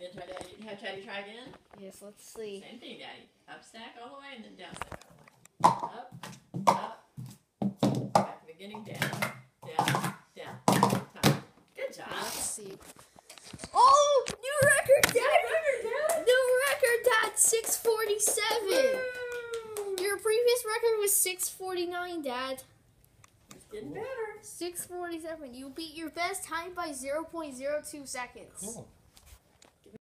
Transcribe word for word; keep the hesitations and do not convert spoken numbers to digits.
Again, try Daddy. Have Daddy try again? Yes, let's see. Same thing, Daddy. Up stack all the way and then down stack all the way. Up, up, back to the beginning, down, down, down. Time. Good job. Let's see. Oh, new record, Dad! New record, Dad! New record, Dad. six forty-seven. Woo! Your previous record was six forty-nine, Dad. It's getting better. six forty-seven. You beat your best time by zero point zero two seconds. Cool.